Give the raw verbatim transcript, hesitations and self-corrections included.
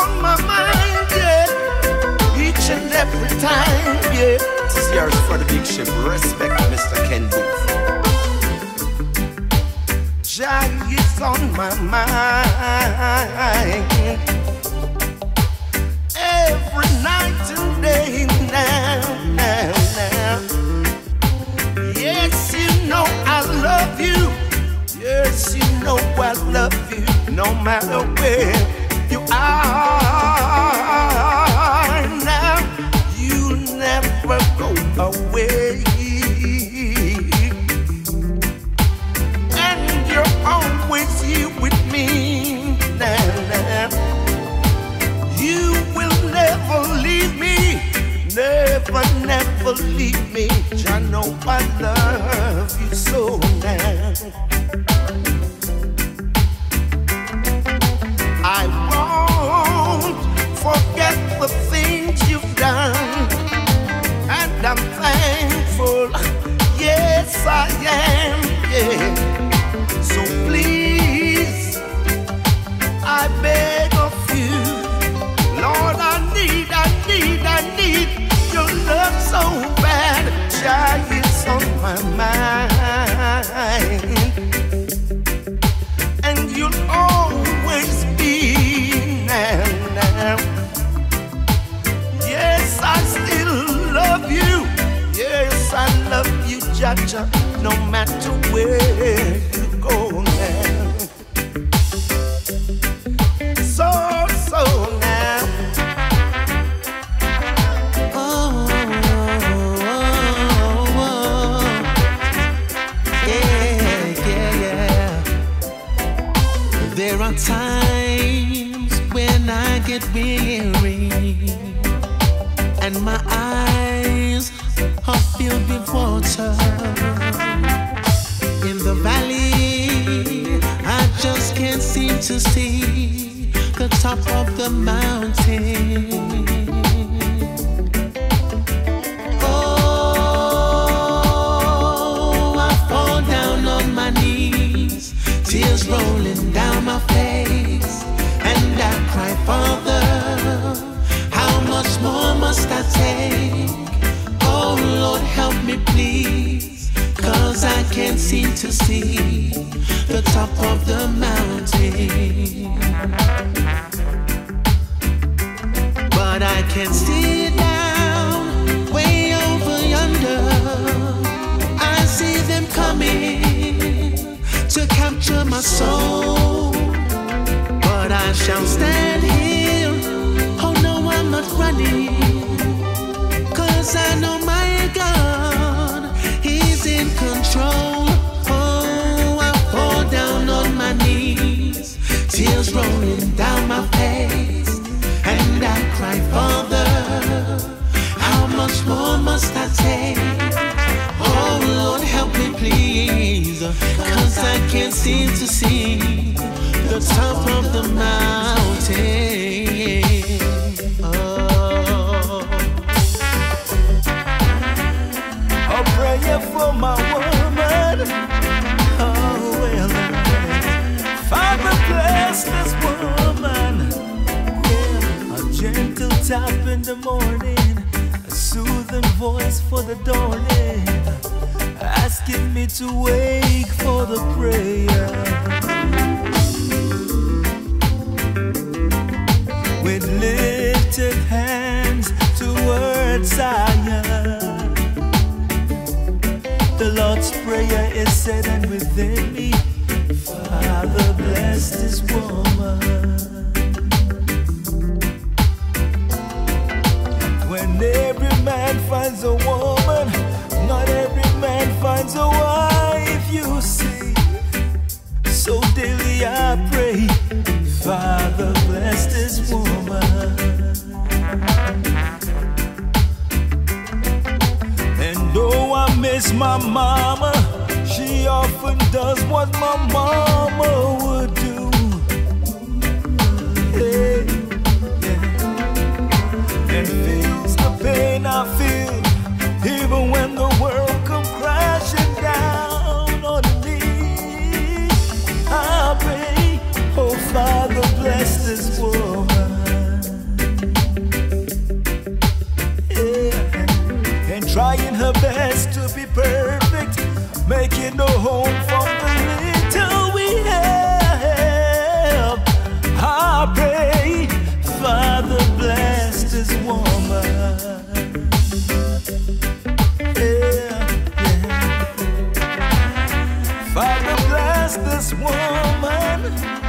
on my mind, yeah. Each and every time, yeah. This is yours for the big ship. Respect, Mister Ken Booth. Jah is on my mind every night and day, now, now, now. Yes, you know I love you. Yes, you know I love you. No matter where you are now, you never go away. And you're always here with me now, now. You will never leave me, never, never leave me. I know I love you so now. I won't forget the things you've done, and I'm thankful, yes I am, yeah. So please, I beg of you, Lord, I need, I need, I need your love so bad. Jah is on my mind, and you'll always be now, now. Yes, I still love you. Yes, I love you, Jah Jah, no matter where you go now. So, so now. Oh, oh, oh, oh. Yeah, yeah, yeah. There are times when I get weary and my eyes are filled with water. In the valley, I just can't seem to see the top of the mountain. Oh, I fall down on my knees, tears rolling down my face, and I cry, Father, how much more must I take? Oh Lord, help me please, 'cause I can't seem to see the top of the mountain. But I can see down way over yonder. I see them coming to capture my soul. But I shall stand here. Oh no, I'm not running, 'cause I know my God, He's in control. Oh, I fall down on my knees, tears rolling down my face, and I cry, Father, how much more must I take? Oh Lord, help me please, 'cause I can't seem to see the top of the mountain. Oh. A prayer for my woman. Oh well, Father bless this woman. Yeah. A gentle tap in the morning, a soothing voice for the dawning, asking me to wake for the prayer. With lifted hands towards Zion, the Lord's Prayer is said, and within me, Father bless this woman. When every man finds a woman, not every man finds a wife, you see. So daily I pray, Father bless this woman. And though I miss my mama, she often does what my mama would do. Hey, yeah. And feels the pain I feel, even when the world comes crashing down on me. I pray, oh Father bless this woman. her best to be perfect, making no home from the little we have. I pray, Father, bless this woman. Yeah, yeah. Father, bless this woman.